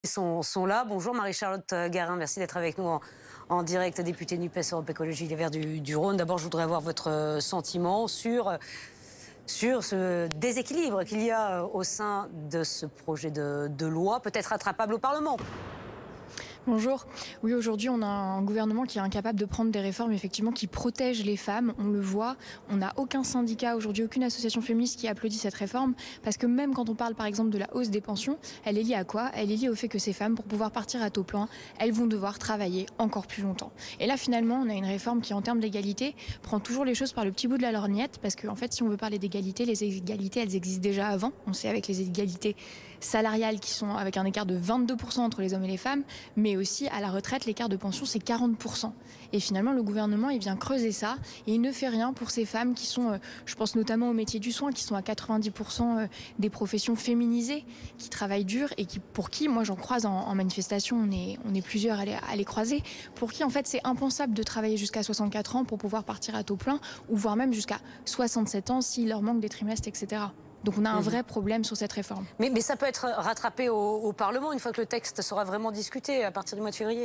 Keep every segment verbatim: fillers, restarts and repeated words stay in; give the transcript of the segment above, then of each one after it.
Sont, sont là. Bonjour Marie-Charlotte Garin, merci d'être avec nous en, en direct, députée NUPES Europe Écologie Les Verts du, du Rhône. D'abord, je voudrais avoir votre sentiment sur, sur ce déséquilibre qu'il y a au sein de ce projet de, de loi, peut-être rattrapable au Parlement. Bonjour. Oui, aujourd'hui, on a un gouvernement qui est incapable de prendre des réformes effectivement qui protègent les femmes. On le voit. On n'a aucun syndicat aujourd'hui, aucune association féministe qui applaudit cette réforme. Parce que même quand on parle par exemple de la hausse des pensions, elle est liée à quoi? Elle est liée au fait que ces femmes, pour pouvoir partir à taux plein, elles vont devoir travailler encore plus longtemps. Et là, finalement, on a une réforme qui, en termes d'égalité, prend toujours les choses par le petit bout de la lorgnette. Parce qu'en en fait, si on veut parler d'égalité, les égalités, elles existent déjà avant. On sait avec les égalités salariales qui sont avec un écart de vingt-deux pour cent entre les hommes et les femmes. Mais aussi à la retraite, l'écart de pension, c'est quarante pour cent. Et finalement, le gouvernement, il vient creuser ça et il ne fait rien pour ces femmes qui sont, euh, je pense notamment au métier du soin, qui sont à quatre-vingt-dix pour cent des professions féminisées, qui travaillent dur et qui, pour qui, moi j'en croise en, en manifestation, on est, on est plusieurs à les, à les croiser, pour qui en fait c'est impensable de travailler jusqu'à soixante-quatre ans pour pouvoir partir à taux plein, ou voire même jusqu'à soixante-sept ans s'il leur manque des trimestres, et cetera. Donc on a un mmh. vrai problème sur cette réforme. Mais, mais ça peut être rattrapé au, au Parlement une fois que le texte sera vraiment discuté à partir du mois de février.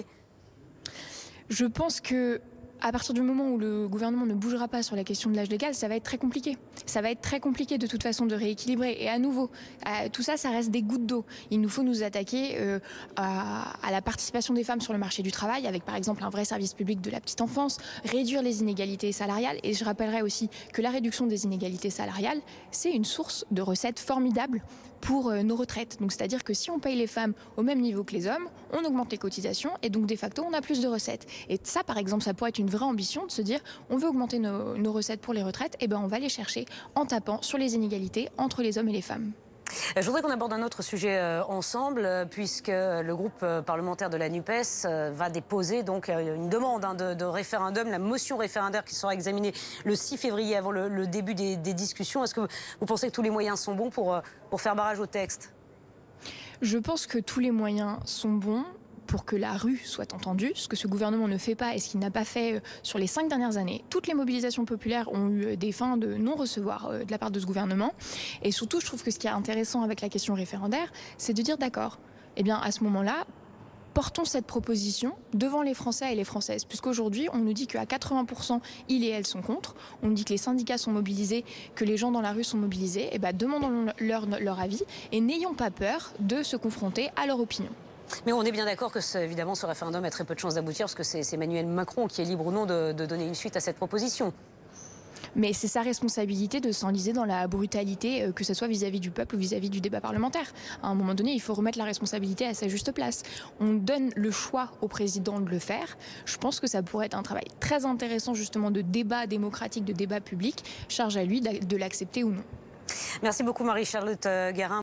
Je pense que à partir du moment où le gouvernement ne bougera pas sur la question de l'âge légal, ça va être très compliqué. Ça va être très compliqué de toute façon de rééquilibrer. Et à nouveau, euh, tout ça, ça reste des gouttes d'eau. Il nous faut nous attaquer euh, à, à la participation des femmes sur le marché du travail, avec par exemple un vrai service public de la petite enfance, réduire les inégalités salariales. Et je rappellerai aussi que la réduction des inégalités salariales, c'est une source de recettes formidable pour euh, nos retraites. Donc c'est-à-dire que si on paye les femmes au même niveau que les hommes, on augmente les cotisations et donc de facto, on a plus de recettes. Et ça, par exemple, ça pourrait être une vraie ambition de se dire on veut augmenter nos, nos recettes pour les retraites, et ben on va les chercher en tapant sur les inégalités entre les hommes et les femmes. Je voudrais qu'on aborde un autre sujet euh, ensemble, euh, puisque le groupe euh, parlementaire de la NUPES euh, va déposer donc euh, une demande hein, de, de référendum, la motion référendaire qui sera examinée le six février avant le, le début des, des discussions. Est-ce que vous, vous pensez que tous les moyens sont bons pour, euh, pour faire barrage au texte? Je pense que tous les moyens sont bons pour que la rue soit entendue, ce que ce gouvernement ne fait pas et ce qu'il n'a pas fait sur les cinq dernières années. Toutes les mobilisations populaires ont eu des fins de non-recevoir de la part de ce gouvernement. Et surtout, je trouve que ce qui est intéressant avec la question référendaire, c'est de dire d'accord, eh bien à ce moment-là, portons cette proposition devant les Français et les Françaises, puisqu'aujourd'hui, on nous dit qu'à quatre-vingts pour cent, ils et elles sont contre, on nous dit que les syndicats sont mobilisés, que les gens dans la rue sont mobilisés, et bien demandons leur, leur avis et n'ayons pas peur de se confronter à leur opinion. Mais on est bien d'accord que, évidemment, ce référendum a très peu de chances d'aboutir, parce que c'est Emmanuel Macron qui est libre ou non de, de donner une suite à cette proposition. Mais c'est sa responsabilité de s'enliser dans la brutalité, que ce soit vis-à-vis du peuple ou vis-à-vis du débat parlementaire. À un moment donné, il faut remettre la responsabilité à sa juste place. On donne le choix au président de le faire. Je pense que ça pourrait être un travail très intéressant justement de débat démocratique, de débat public. Charge à lui de l'accepter ou non. Merci beaucoup Marie-Charlotte Garin.